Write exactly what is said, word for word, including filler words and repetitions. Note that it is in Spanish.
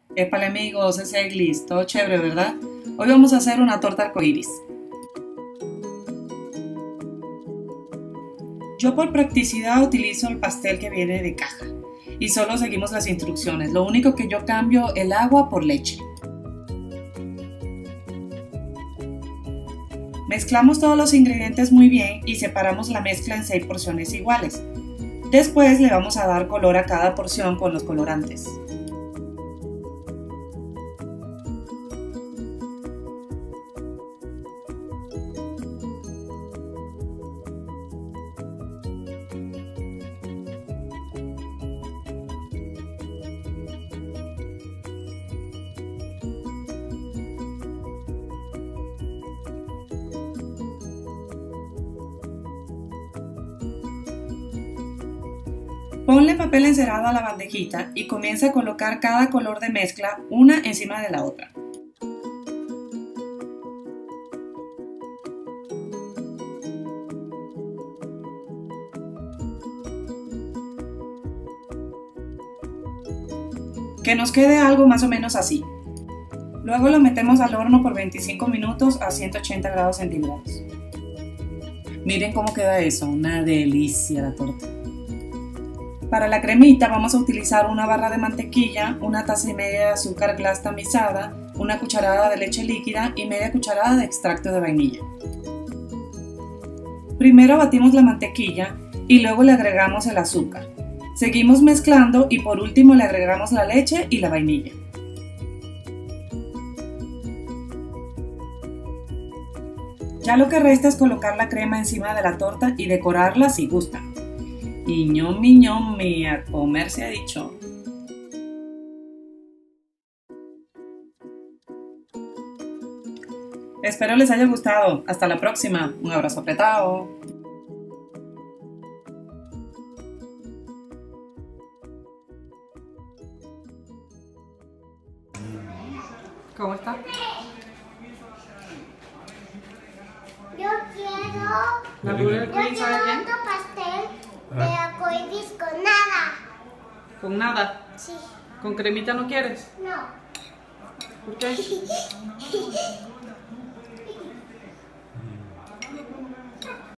Épale amigos, ese eglis, todo chévere, ¿verdad? Hoy vamos a hacer una torta arcoíris. Yo por practicidad utilizo el pastel que viene de caja y solo seguimos las instrucciones. Lo único que yo cambio el agua por leche. Mezclamos todos los ingredientes muy bien y separamos la mezcla en seis porciones iguales. Después le vamos a dar color a cada porción con los colorantes. Ponle papel encerado a la bandejita y comienza a colocar cada color de mezcla una encima de la otra. Que nos quede algo más o menos así. Luego lo metemos al horno por veinticinco minutos a ciento ochenta grados centígrados. Miren cómo queda eso, una delicia la torta. Para la cremita vamos a utilizar una barra de mantequilla, una taza y media de azúcar glass tamizada, una cucharada de leche líquida y media cucharada de extracto de vainilla. Primero batimos la mantequilla y luego le agregamos el azúcar. Seguimos mezclando y por último le agregamos la leche y la vainilla. Ya lo que resta es colocar la crema encima de la torta y decorarla si gustan. Y ñomi ñomi, a comer se ha dicho. Espero les haya gustado. Hasta la próxima. Un abrazo apretado. ¿Cómo está? Yo quiero, ¿La yo quiero otro pastel de arcoíris con nada. ¿Con nada? Sí. ¿Con cremita no quieres? No. ¿Por qué?